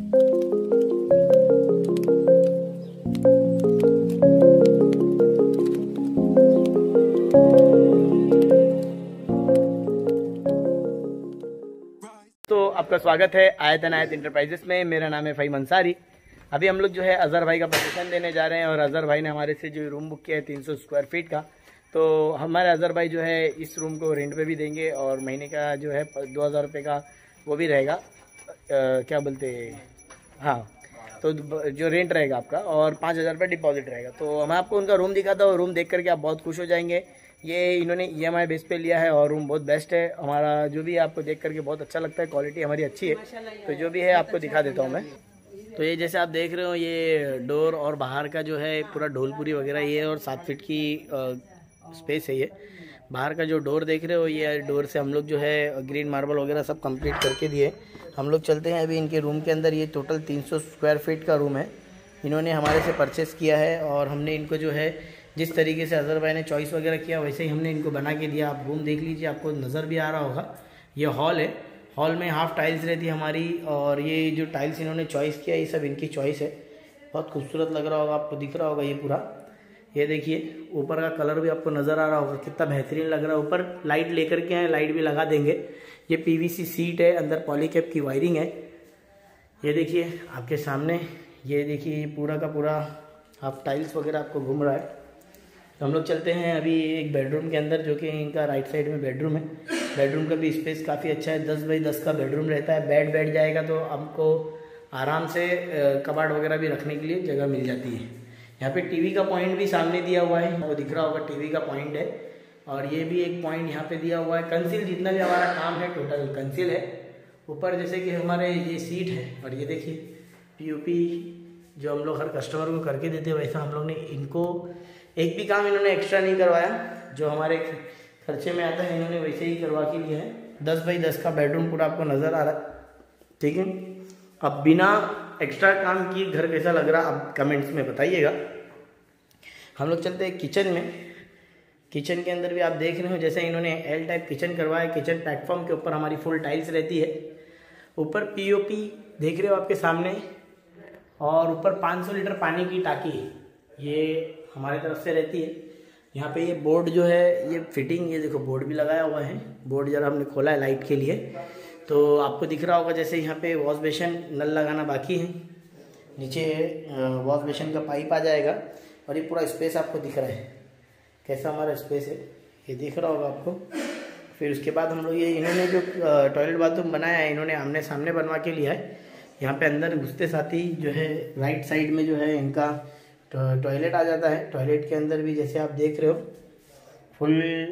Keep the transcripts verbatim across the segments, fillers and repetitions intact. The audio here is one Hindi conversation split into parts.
तो आपका स्वागत है आयत अनायत इंटरप्राइजेस में। मेरा नाम है फ़हीम अंसारी। अभी हम लोग जो है अजहर भाई का पोजीशन देने जा रहे हैं और अजहर भाई ने हमारे से जो रूम बुक किया है तीन सौ स्क्वायर फीट का, तो हमारे अजहर भाई जो है इस रूम को रेंट पे भी देंगे और महीने का जो है दो हज़ार रुपये का वो भी रहेगा, आ, क्या बोलते हैं, हाँ, तो जो रेंट रहेगा आपका और पाँच हज़ार रुपये डिपॉजिट रहेगा। तो मैं आपको उनका रूम दिखाता हूँ, रूम देख करके आप बहुत खुश हो जाएंगे। ये इन्होंने ई एम आई बेस पे लिया है और रूम बहुत बेस्ट है। हमारा जो भी है आपको देख करके बहुत अच्छा लगता है, क्वालिटी हमारी अच्छी है। तो जो भी है आपको दिखा देता हूँ मैं। तो ये जैसे आप देख रहे हो, ये डोर और बाहर का जो है पूरा ढोलपुरी वगैरह ये और सात फीट की स्पेस है। ये बाहर का जो डोर देख रहे हो, ये डोर से हम लोग जो है ग्रीन मार्बल वगैरह सब कंप्लीट करके दिए। हम लोग चलते हैं अभी इनके रूम के अंदर। ये टोटल तीन सौ स्क्वायर फीट का रूम है, इन्होंने हमारे से परचेस किया है और हमने इनको जो है जिस तरीके से अजहर भाई ने चॉइस वगैरह किया वैसे ही हमने इनको बना के दिया। आप रूम देख लीजिए, आपको नज़र भी आ रहा होगा। ये हॉल है, हॉल में हाफ टाइल्स रहती है हमारी और ये जो टाइल्स इन्होंने चॉइस किया ये सब इनकी चॉइस है। बहुत खूबसूरत लग रहा होगा, आपको दिख रहा होगा ये पूरा। ये देखिए ऊपर का कलर भी आपको नज़र आ रहा होगा, कितना बेहतरीन लग रहा है। ऊपर लाइट लेकर के आए, लाइट भी लगा देंगे। ये पी वी सी सीट है, अंदर पॉलीकैप की वायरिंग है। ये देखिए आपके सामने, ये देखिए पूरा का पूरा हाफ टाइल्स वगैरह आपको घूम रहा है। तो हम लोग चलते हैं अभी एक बेडरूम के अंदर, जो कि इनका राइट साइड में बेडरूम है। बेडरूम का भी स्पेस काफ़ी अच्छा है, दस बाई दस का बेडरूम रहता है। बेड बैठ जाएगा तो आपको आराम से कबाड़ वगैरह भी रखने के लिए जगह मिल जाती है। यहाँ पे टीवी का पॉइंट भी सामने दिया हुआ है, वो दिख रहा होगा, टीवी का पॉइंट है। और ये भी एक पॉइंट यहाँ पे दिया हुआ है। कंसील जितना भी हमारा काम है टोटल कंसील है। ऊपर जैसे कि हमारे ये सीट है और ये देखिए पी ओ पी जो हम लोग हर कस्टमर को करके देते हैं, वैसा हम लोग ने इनको एक भी काम इन्होंने एक्स्ट्रा नहीं करवाया। जो हमारे खर्चे में आता है इन्होंने वैसे ही करवा के लिया है। दस बाई दस का बेडरूम पूरा आपको नज़र आ रहा है, ठीक है। अब बिना एक्स्ट्रा काम किए घर कैसा लग रहा आप कमेंट्स में बताइएगा। हम लोग चलते हैं किचन में। किचन के अंदर भी आप देख रहे हो जैसे इन्होंने एल टाइप किचन करवाया। किचन प्लेटफॉर्म के ऊपर हमारी फुल टाइल्स रहती है। ऊपर पी ओ पी देख रहे हो आपके सामने और ऊपर पाँच सौ लीटर पानी की टाकी ये हमारी तरफ से रहती है। यहाँ पे ये बोर्ड जो है ये फिटिंग, ये देखो बोर्ड भी लगाया हुआ है। बोर्ड जरा हमने खोला है लाइट के लिए, तो आपको दिख रहा होगा जैसे यहाँ पे वॉश बेसिन नल लगाना बाकी है। नीचे वॉश बेसिन का पाइप आ जाएगा और ये पूरा स्पेस आपको दिख रहा है कैसा हमारा स्पेस है, ये दिख रहा होगा आपको। फिर उसके बाद हम लोग ये इन्होंने जो टॉयलेट बाथरूम बनाया है इन्होंने आमने सामने बनवा के लिया है। यहाँ पे अंदर घुसते साथ ही जो है राइट साइड में जो है इनका टॉयलेट आ जाता है। टॉयलेट के अंदर भी जैसे आप देख रहे हो फुल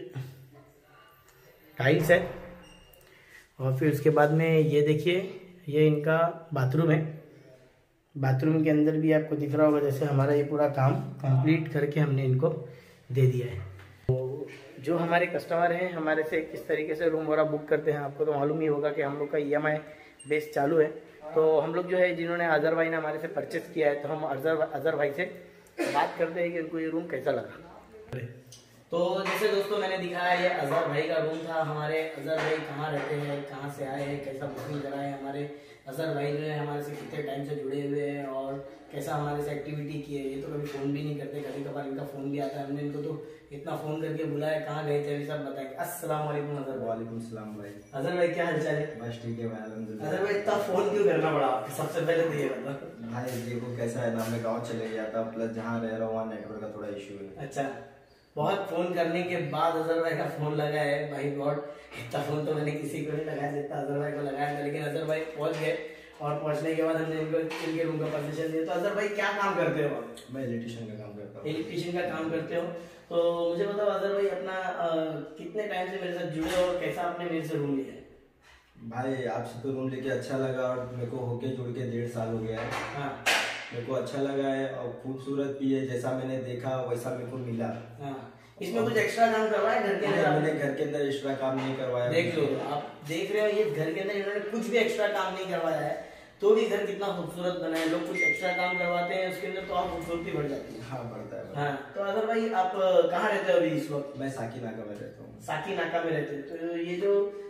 टाइल्स है। और फिर उसके बाद में ये देखिए ये इनका बाथरूम है। बाथरूम के अंदर भी आपको दिख रहा होगा जैसे हमारा ये पूरा काम कंप्लीट करके हमने इनको दे दिया है। तो जो हमारे कस्टमर हैं हमारे से किस तरीके से रूम वगैरह बुक करते हैं, आपको तो मालूम ही होगा कि हम लोग का ई एम आई बेस चालू है। तो हम लोग जो है जिन्होंने अजहर भाई ने हमारे से परचेस किया है, तो हम अजहर अजहर भाई से बात करते हैं कि उनको ये रूम कैसा लगा। तो जैसे दोस्तों मैंने दिखाया ये अजहर भाई का रूम था। हमारे अजहर भाई कहाँ रहते हैं, कहाँ से आए हैं, कैसा बुकिंग करा है। हमारे अजहर भाई जो है हमारे से कितने टाइम से जुड़े हुए हैं और कैसा हमारे से एक्टिविटी की है। ये तो कभी फ़ोन भी नहीं करते, कभी कभार इनका फ़ोन भी आता है। हमने इनको तो इतना फ़ोन करके बुलाया, कहाँ गए थे सब बताएंगे। अस्सलाम वालेकुम अजहर। वालेकुम सलाम भाई। अजहर भाई क्या हाल चाल है? बस ठीक है भाई, अल्हम्दुलिल्लाह। अजहर भाई इतना फ़ोन क्यों करना पड़ा आपको, सबसे पहले तो ये बता। भाई देखो कैसा है ना, मैं गाँव चले गया था, प्लस जहाँ रह रहा हूँ वहाँ नेटवर्क का थोड़ा इशू है। अच्छा, बहुत फोन करने के बाद अजहर भाई का फोन लगा है भाई। बहुत इतना फोन तो मैंने किसी को नहीं लगाया जितना अजहर भाई को लगाया था। लेकिन अजहर भाई पहुंच गए और पहुंचने के बाद हमने इनको इनके रूम का परमिशन दिया। तो अजहर भाई क्या काम करते हो आप? मैं इलेक्ट्रिशियन का काम करता हूँ। इलेक्ट्रिशियन का काम करते हो, तो मुझे बताओ अजहर भाई अपना आ, कितने टाइम से मेरे साथ जुड़े हो और कैसा आपने मेरे से रूम लिया है? भाई आपसे तो रूम लेके अच्छा लगा और मेरे को होके जुड़ के डेढ़ साल हो गया है। हाँ, मेरे को अच्छा लगा है और खूबसूरत भी है, जैसा मैंने देखा वैसा मेरे को मिला। हाँ। इसमें कुछ एक्स्ट्रा काम करवाया घर के अंदर? मैंने घर के अंदर एक्स्ट्रा काम नहीं करवाया। देख लो, आप देख रहे हो ये घर के अंदर इन्होंने कुछ भी एक्स्ट्रा काम नहीं करवाया है, तो भी घर कितना खूबसूरत बना है। लोग कुछ एक्स्ट्रा काम करवाते हैं उसके अंदर तो और खूबसूरती बढ़ जाती है। हाँ बढ़ता है। हाँ, तो अजहर भाई आप कहाँ रहते हो अभी इस वक्त? मैं साकी नाका में रहता हूँ। साकी नाका में रहते हो, तो ये जो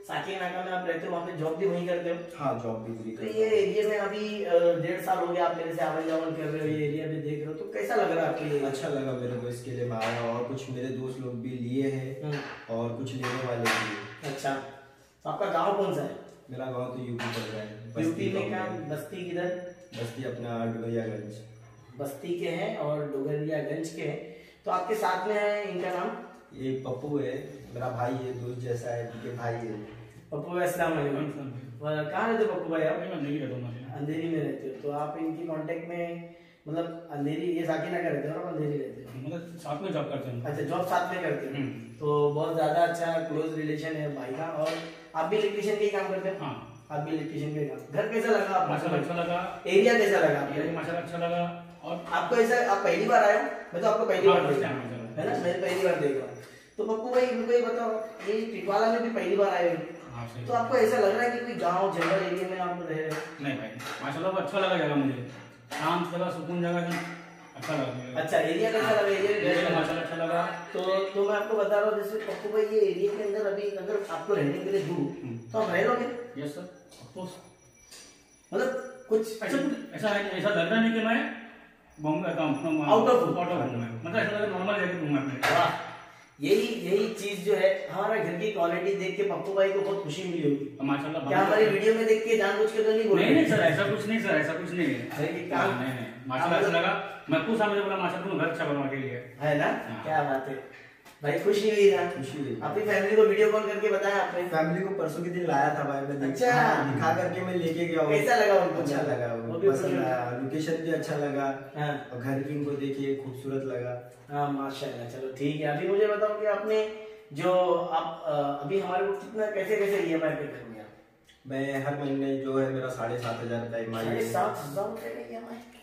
साकी नाका में आप रहते हो, वहाँ पे जॉब भी वहीं करते हो? हाँ, जॉब भी वहीं तो करता ये एरिया में अभी अ, डेढ़ साल हो गया आप मेरे से आवन जावन कर रहे हो, ये एरिया में देख रहे हो, तो कैसा लग रहा है आपको ये? हूँ। अच्छा लगा मेरे को, इसके लिए मैं आया, और कुछ मेरे दोस्त लोग भी लिए हैं और कुछ लेने वाले भी। अच्छा, तो आपका गाँव कौन सा है? मेरा गांव तो यूपी पड़ रहा है। यूपी में क्या? बस्ती किधर? बस्ती अपना डुमरियागंज। बस्ती के हैं और डुमरियागंज के हैं। तो आपके साथ में है, इनका नाम? ये पप्पू है, मेरा भाई है, दोस्त जैसा है, उनके भाई है। पप्पू भाई, अस्सलाम वालेकुम। कहाँ रहते हो पप्पू भाई आप? अंधेरी में रहते हो। तो आप इनकी कांटेक्ट में, मतलब अंधेरी, ये साकी नगर रहते हो ना, अंधेरी रहते हो? मतलब साथ में जॉब करते हैं। अच्छा, जॉब साथ में करते हो, तो बहुत ज्यादा अच्छा क्लोज रिलेशन है भाई का। और आप भी इलेक्ट्रिशियन का ही काम करते हो? हाँ, आप भी इलेक्ट्रिशियन का ही काम। घर कैसा लगा आपको? माशाल्लाह अच्छा लगा। एरिया कैसा लगा आपको? एरिया माशाल्लाह अच्छा लगा। और आपको ऐसा, आप पहली बार आए हो? मैं तो आपको पहली हाँ, बार first देख time रहा है, हूं, है ना, मैं पहली बार देख रहा हूँ। तो पप्पू भाई मेरे को ये बताओ, ये टिटवाला में भी पहली बार आए हो, हाँ, सही। तो आपको ऐसा लग रहा है कि कोई गांव जंगल एरिया में आप रह रहे हो? नहीं भाई, माशाल्लाह अच्छा लगा जगह मुझे, शांत जगह, सुकून जगह, अच्छा लगा मुझे। अच्छा, एरिया कैसा लगा? एरिया एरिया माशाल्लाह अच्छा लगा। तो तो मैं आपको बता रहा हूँ, जैसे पप्पू भाई ये एरिया के अंदर अभी अगर आपको रहने के लिए दूर, तो आप रह लोगे? Yes sir, of course. मतलब कुछ ऐसा ऐसा ऐसा लग रहा नहीं कि मैं बॉम्बे का हूं, आउट ऑफ आउट ऑफ हूं मैं, मतलब ऐसा लगा नॉर्मल जगह हूं मैं। वाह, यही यही चीज जो है, हमारा घर की क्वालिटी देख के पप्पू भाई को बहुत खुशी मिली होगी। माशाल्लाह। क्या हमारी वीडियो में देख के जानबूझ के तो नहीं बोल रहे? नहीं नहीं सर, ऐसा कुछ नहीं सर, ऐसा कुछ नहीं है। अरे काम नहीं नहीं, माशाल्लाह अच्छा लगा। मैं खुश हूं, मुझे बोला माशाल्लाह तुम घर अच्छा बनवा के लिए, है ना? क्या बात है भाई, खुशी हुई ना? खुशी हुई। अपनी फैमिली को वीडियो कॉल करके बताया आपने? फैमिली को परसों के दिन लाया था भाई मैं। अच्छा, दिखा करके मैं लेके गया हूँ। कैसा लगा उनको? अच्छा लगा, वो भी पसंद आया, लोकेशन भी अच्छा लगा, हाँ। और घर भी इनको देखिए खूबसूरत लगा। हाँ माशाल्लाह, चलो ठीक है। अभी मुझे बताओ कि आपने जो आप अ, अभी हमारे को कितना, कैसे कैसे ई एम आई पे करोगे आप? मैं हर महीने जो है मेरा साढ़े सात हजार का ई एम आई साढ़े है। सात हजार रुपए का ई एम आई?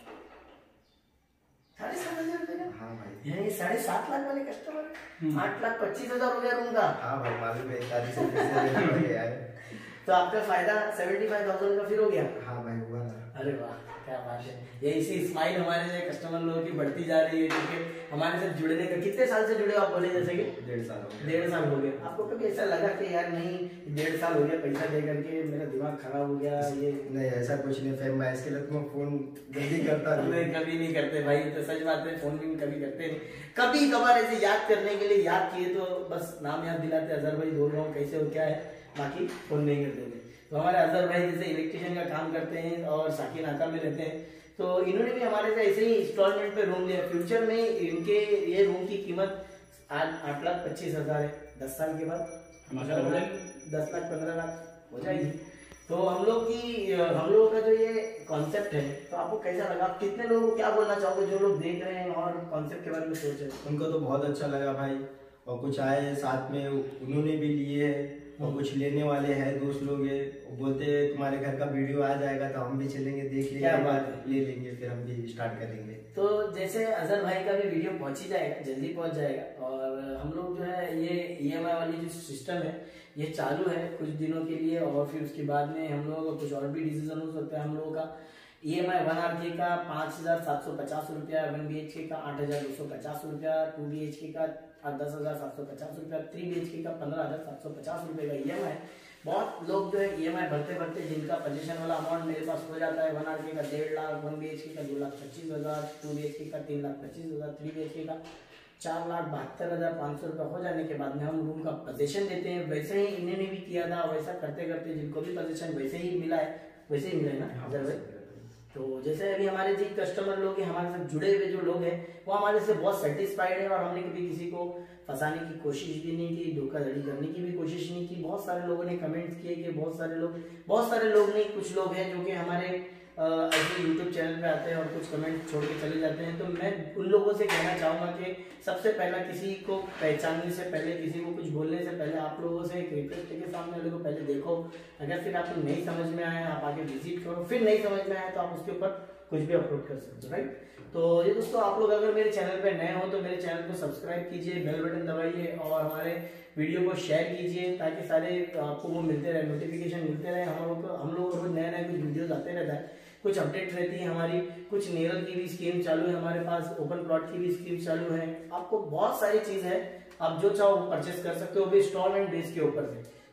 साढ़े सात हजार रुपए का? हाँ भाई, यानी साढ़े सात लाख वाले कस्टमर, आठ लाख पच्चीस हजार हो गया रूम का। हाँ भाई, मालूम है, इकतालीस से पैसे बढ़ गया है। तो आपका फायदा सेवेंटी फाइव थाउजेंड का फिर हो गया? हाँ भाई, हुआ ना। अरे वाह, क्या बात है। ये इसी स्माइल हमारे जो कस्टमर लोगों की बढ़ती जा रही है, क्योंकि हमारे साथ जुड़ने का, कितने साल से जुड़े हो आप बोले? जैसे कि डेढ़ साल हो गया। डेढ़ साल हो गया। आपको कभी ऐसा लगा कि यार नहीं, डेढ़ साल हो गया पैसा दे करके मेरा दिमाग खराब हो गया? ये नहीं, ऐसा कुछ नहीं। फिर मैं इसके लिए तुम्हें फोन जल्दी करता नहीं। नहीं, कभी नहीं करते भाई, तो सच बात है, फोन भी कभी करते नहीं। कभी कभार ऐसे याद करने के लिए याद किए तो बस नाम याद दिलाते, अजहर भाई बोल रहा हूँ कैसे हो, क्या है, बाकी फोन नहीं करते थे। तो हमारे अजहर भाई जैसे इलेक्ट्रिशियन का काम करते हैं और साकी नाका में रहते हैं, तो इन्होंने भी हमारे से ऐसे ही इंस्टॉलमेंट पे रूम लिया। फ्यूचर में इनके ये रूम की कीमत आठ आठ लाख पच्चीस हजार है। दस साल के बाद दस लाख पंद्रह लाख हो जाएगी। तो हम लोग की हम लोगों का जो ये कॉन्सेप्ट है, तो आपको कैसा लगा? आप कितने लोगों को क्या बोलना चाहोगे जो लोग देख रहे हैं और कॉन्सेप्ट के बारे में सोच रहे हैं? उनको तो बहुत अच्छा लगा भाई, और कुछ आए साथ में, उन्होंने भी लिए है, और कुछ लेने वाले हैं दोस्त लोग है, बोलते हैं तुम्हारे घर का वीडियो आ जाएगा तो हम भी चलेंगे, देख क्या लेंगे, बात है। ले लेंगे, फिर हम भी स्टार्ट करेंगे। तो जैसे अजहर भाई का भी वीडियो पहुंच ही जाएगा, जल्दी पहुंच जाएगा, और हम लोग जो है ये ई एम आई वाली जो सिस्टम है ये चालू है कुछ दिनों के लिए, और फिर उसके बाद में हम लोगों का कुछ और भी डिसीजन हो सकता है। हम लोगों का E M I one R K का पाँच हजार सात सौ पचास रुपया, वन बी एच के का आठ हजार दो सौ पचास रुपया, टू बी एच के का दस हजार सात सौ पचास रुपया, थ्री बी एच के का पंद्रह हजार सात सौ पचास रुपये का ई एम आई। बहुत लोग जो है ई एम आई भरते भरते जिनका पोजीशन वाला अमाउंट मेरे पास हो जाता है, वन आर के का डेढ़ लाख, वन बी एच के का दो लाख पच्चीस हजार, टू बी एच के का तीन लाख पच्चीस हजार, थ्री बी एच के का चार लाख बहत्तर हजार पाँच सौ रुपये हो जाने के बाद में हम रूम का पोजीशन देते हैं। वैसे ही इन्होंने भी किया था, वैसा करते करते जिनको भी पोजीशन वैसे ही मिला है, वैसे ही मिला है ना अजहर भाई? तो जैसे अभी हमारे जी कस्टमर लोग हैं, हमारे साथ जुड़े हुए जो लोग हैं, वो हमारे से बहुत सेटिस्फाइड है, और हमने कभी किसी को फंसाने की कोशिश भी नहीं की, धोखाधड़ी करने की भी कोशिश नहीं की। बहुत सारे लोगों ने कमेंट्स किए कि बहुत सारे लोग बहुत सारे लोग नहीं, कुछ लोग हैं जो कि हमारे ऐसे यूट्यूब चैनल पे आते हैं और कुछ कमेंट छोड़ के चले जाते हैं। तो मैं उन लोगों से कहना चाहूँगा कि सबसे पहला किसी को पहचानने से पहले, किसी को कुछ बोलने से पहले आप लोगों से एक रिक्वेस्ट है कि सामने वाले को पहले देखो, अगर फिर आपको नहीं समझ में आया आप आगे विजिट करो, फिर नहीं समझ में आया तो आप उसके ऊपर कुछ भी अपलोड कर सकते हो, राइट? तो ये दोस्तों, आप लोग अगर मेरे चैनल पे नए हो तो मेरे चैनल को सब्सक्राइब कीजिए, बेल बटन दबाइए और हमारे वीडियो को शेयर कीजिए, ताकि सारे आपको वो मिलते रहे, नोटिफिकेशन मिलते रहे। हम लोग को हम लोग रोज नए नए कुछ वीडियोस आते रहता है, कुछ अपडेट रहती है हमारी, कुछ नेरल की भी स्कीम चालू है हमारे पास, ओपन प्लॉट की भी स्कीम चालू है। आपको बहुत सारी चीज है, आप जो चाहो वो परचेस कर सकते हो, भी इंस्टॉलमेंट बेस के ऊपर से।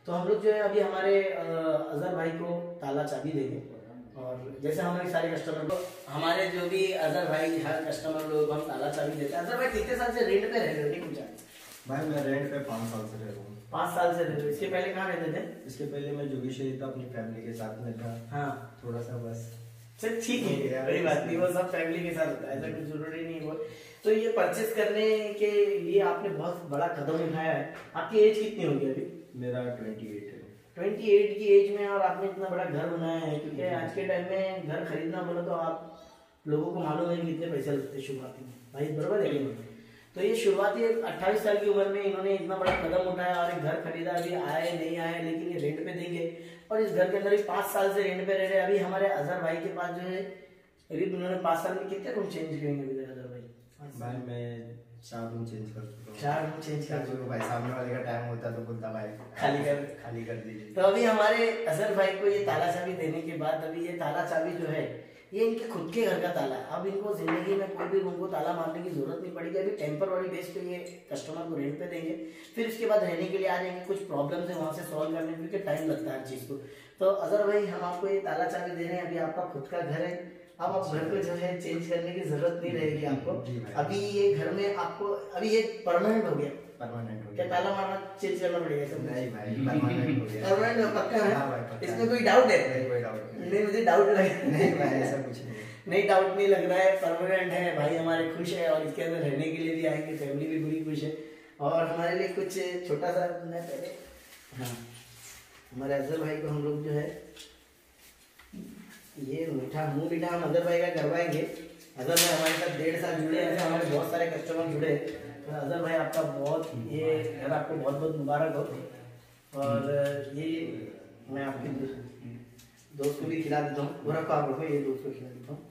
तो हम लोग जो है अभी हमारे अजहर भाई को ताला चाबी देंगे, और जैसे हमारे सारे कस्टमर को, हमारे जो भी अजहर भाई हर कस्टमर लोग को हम ताला चाबी देते हैं। अजहर भाई कितने साल से रेंट पे रह रहे हो? नहीं पूछा भाई मैं रेंट पे पाँच साल से रह रहा हूँ। पाँच साल से रह रहे हो। इसके पहले कहाँ रहते थे? इसके पहले मैं जोगेश्वरी था, अपनी फैमिली के साथ में था। हाँ थोड़ा सा बस। चल ठीक है, बड़ी बात नहीं, वो सब फैमिली के साथ होता है, ऐसा कुछ जरूरी नहीं वो। तो ये परचेस करने के लिए आपने बहुत बड़ा कदम उठाया है। आपकी एज कितनी होगी अभी? मेरा ट्वेंटी एट है। ट्वेंटी एट की एज में और आपने इतना बड़ा घर बनाया है, क्योंकि आज के टाइम में घर खरीदना बोलो तो आप लोगों को मालूम है कि कितने पैसे लगते हैं शुरुआती में, भाई बराबर है। तो ये शुरुआती अट्ठाईस साल की उम्र में इन्होंने इतना बड़ा कदम उठाया और एक घर खरीदा। अभी आए नहीं आए, लेकिन ये रेंट पे देंगे, और इस घर के अंदर भी पाँच साल से रेंट पे रह रहे हैं। अभी हमारे अजहर भाई के पास जो है, करीब उन्होंने पाँच साल में कितने रूम चेंज करेंगे अभी अजहर भाई? भाई मैं चार रूम चेंज कर चुका हूँ। चार रूम चेंज कर चुका हूँ। भाई सामने वाले का टाइम होता तो बोलता भाई खाली कर खाली कर दीजिए। तो अभी हमारे अजहर भाई को ये ताला चाबी देने के बाद, अभी ये ताला चाबी जो है ये इनके खुद के घर का ताला है। अब इनको जिंदगी में कोई भी रूम को ताला मारने की जरूरत नहीं पड़ेगी। अभी टेम्पररी बेस पे ये कस्टमर को रेंट पे देंगे, फिर उसके बाद रहने के लिए आ जाएंगे। कुछ प्रॉब्लम्स है वहाँ से सॉल्व करने में, क्योंकि टाइम लगता है हर चीज को। तो अजहर भाई हम आपको ये ताला चाबी दे रहे हैं। अभी आपका खुद का घर है, अब आप घर को जो है चेंज करने की जरूरत नहीं रहेगी आपको। अभी ये घर में आपको अभी ये परमानेंट हो गया। परमानेंट हो क्या गया। ताला मारना चेंज करना पड़ेगा? नहीं भाई परमानेंट हो गया। परमानेंट पक्का है? हाँ भाई, पक्का। इसमें कोई डाउट है? नहीं कोई डाउट नहीं। नहीं, मुझे डाउट लगा। नहीं भाई ऐसा कुछ नहीं। नहीं डाउट नहीं लग रहा है, परमानेंट है। भाई हमारे खुश है, और इसके अंदर रहने के लिए भी आएंगे, फैमिली भी पूरी खुश है। और हमारे लिए कुछ छोटा सा मैं पहले, हाँ हमारे अजहर भाई को हम लोग जो है ये मीठा मुंह मीठा हम अजहर भाई का करवाएंगे। अजहर भाई हमारे साथ डेढ़ साल जुड़े हैं, हमारे बहुत सारे कस्टमर जुड़े हैं। तो अजहर भाई आपका बहुत, ये घर आपको बहुत बहुत मुबारक हो। और ये मैं आपके दोस्त को भी खिला देता हूँ। वो रखो, आप रखो, ये दोस्त को खिला देता हूँ।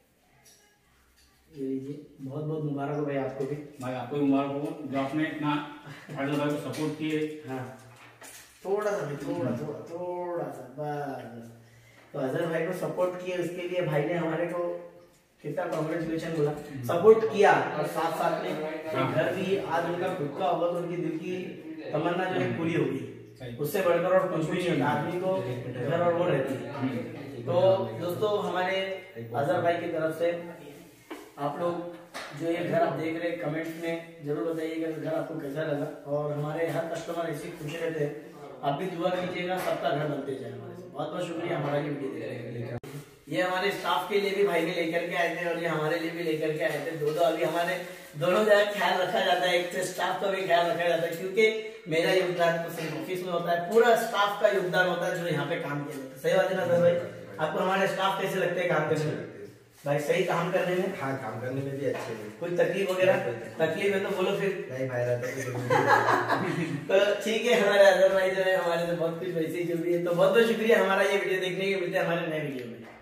ये लीजिए, बहुत बहुत मुबारक हो भाई आपको भी। भाई आपको भी मुबारक हो जो आपने इतना अजहर भाई को सपोर्ट किए। हाँ थोड़ा सा भी, थोड़ा थोड़ा थोड़ा सा बस। तो अजहर भाई को सपोर्ट किए, उसके लिए भाई ने हमारे को कितना कांग्रेचुलेशन बोला। सपोर्ट किया, और साथ साथ में घर भी आज उनका खुद का होगा तो उनकी दिल की तमन्ना जो है पूरी होगी। उससे बढ़कर और कुछ भी नहीं होता, आदमी को घर और वो रहती है। तो दोस्तों हमारे अजहर भाई की तरफ से आप लोग जो ये घर आप देख रहे हैं, कमेंट्स में जरूर बताइएगा कि घर आपको कैसा लगा। और हमारे हर कस्टमर ऐसे खुश रहते हैं, आप भी दुआ कीजिएगा सबका घर बनते जाए हमारे से। बहुत बहुत शुक्रिया हमारा ये वीडियो देखने के लिए। ये हमारे स्टाफ के लिए भी भाई ने लेकर के आए थे, और ये हमारे लिए भी लेकर के आए थे। दो दो अभी हमारे दोनों जगह ख्याल रखा जाता है, एक से स्टाफ का भी ख्याल रखा जाता है, क्योंकि मेरा योगदान तो सिर्फ ऑफिस में होता है, पूरा स्टाफ का योगदान होता है जो यहाँ पे काम किया जाता है। सही बात है ना सर भाई? आपको हमारे स्टाफ कैसे लगते हैं काम करने में? भाई सही काम करने में? हाँ काम करने में भी अच्छे हैं। कोई तकलीफ वगैरह? तकलीफ है तो बोलो फिर। नहीं भाई रहता तो तो ठीक है, हमारे अजहर भाई जो है हमारे से बहुत कुछ वैसे ही जो भी है। तो बहुत बहुत शुक्रिया हमारा ये वीडियो देखने के, मिलते हैं हमारे नए वीडियो में।